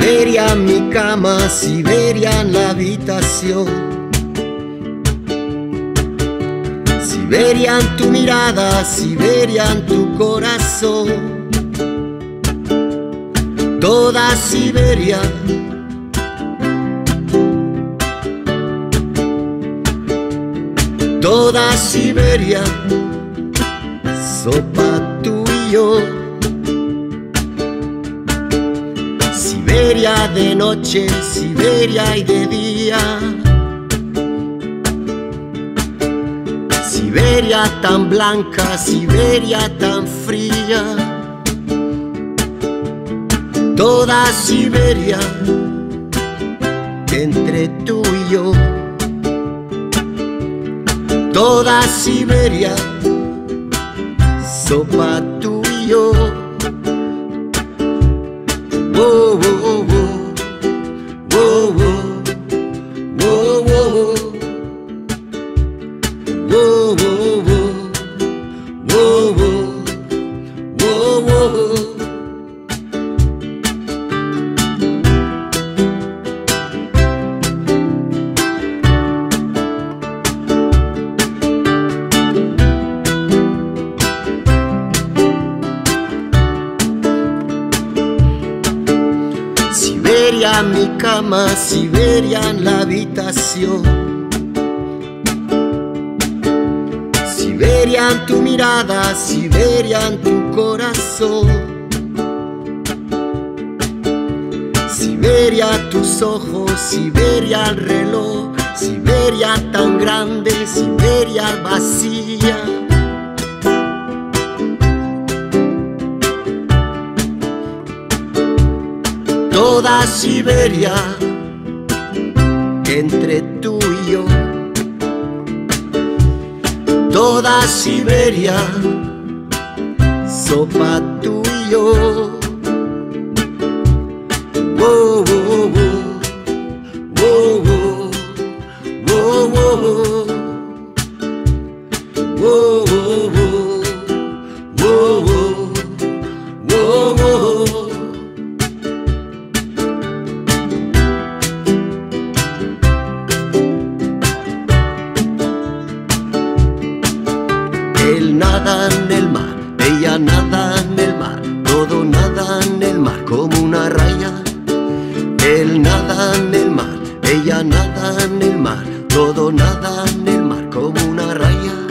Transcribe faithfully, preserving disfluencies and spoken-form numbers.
Siberia en mi cama, Siberia en la habitación, Siberia en tu mirada, Siberia en tu corazón. Toda Siberia, toda Siberia, sopa tú y yo. Siberia de noche, Siberia y de día, Siberia tan blanca, Siberia tan fría. Toda Siberia, entre tú y yo. Toda Siberia, sopa tú y yo. Whoa, whoa, whoa, whoa, whoa, whoa, whoa, whoa, whoa, whoa, whoa, whoa. Siberia en mi cama, Siberia en la habitación, Siberia en tu mirada, Siberia en tu corazón. Siberia tus ojos, Siberia el reloj, Siberia tan grande, Siberia vacía. Toda Siberia, entre tú y yo. Toda Siberia, sopa tú y yo. Whoa, whoa, whoa, whoa, whoa, whoa, whoa, whoa, whoa, whoa, whoa, whoa. Él nada en el mar, ella nada en el mar, todo nada en el mar como una raya. Él nada en el mar, ella nada en el mar, todo nada en el mar como una raya.